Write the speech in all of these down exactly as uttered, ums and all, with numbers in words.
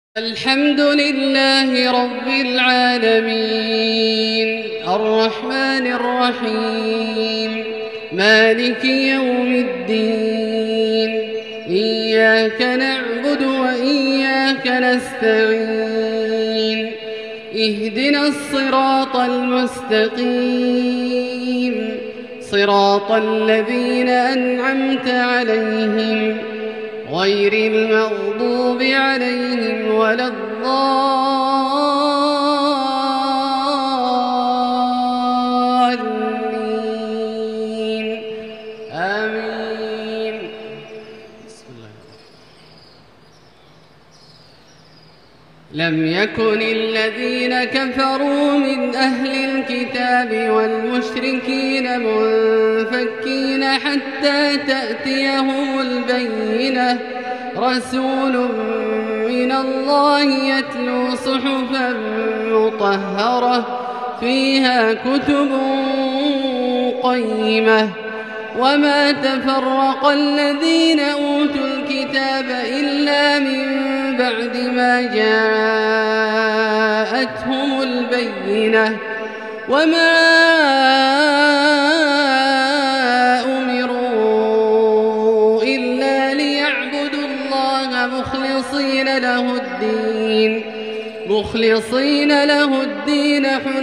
الحمد لله رب العالمين الرحمن الرحيم مالك يوم الدين إياك نعبد وإياك نستعين اهدنا الصراط المستقيم صراط الذين أنعمت عليهم غير المغضوب عليهم ولا الضالين آمين. بسم الله. لم يكن الذين كفروا من أهل الكتاب والمشركين منفكين حتى تأتيهم البينة رسول من الله يتلو صحفا مطهرة فيها كتب قيمة وما تفرق الذين أوتوا الكتاب إلا من بعد ما جاءتهم البينة وما أمروا إلا ليعبدوا الله مخلصين له الدين مخلصين له الدين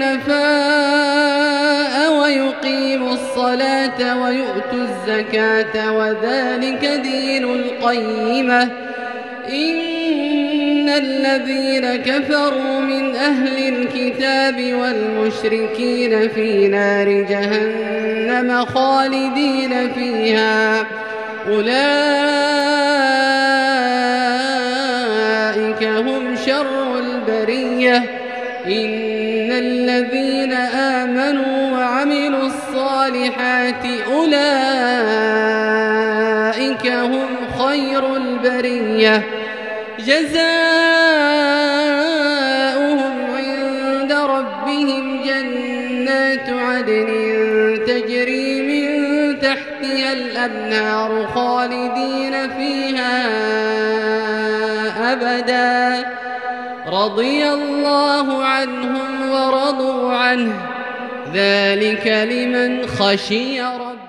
حنفاء ويقيموا الصلاة ويؤتوا الزكاة وذلك دين القيمة. إن الذين كفروا من أهل الكتاب والمشركين في نار جهنم خالدين فيها أولئك هم شر البرية. إن الذين آمنوا وعملوا الصالحات أولئك هم خير البرية جزاؤهم عند ربهم جنات عدن تجري من تحتها الأنهار خالدين فيها أبدا رضي الله عنهم ورضوا عنه ذلك لمن خشي ربه.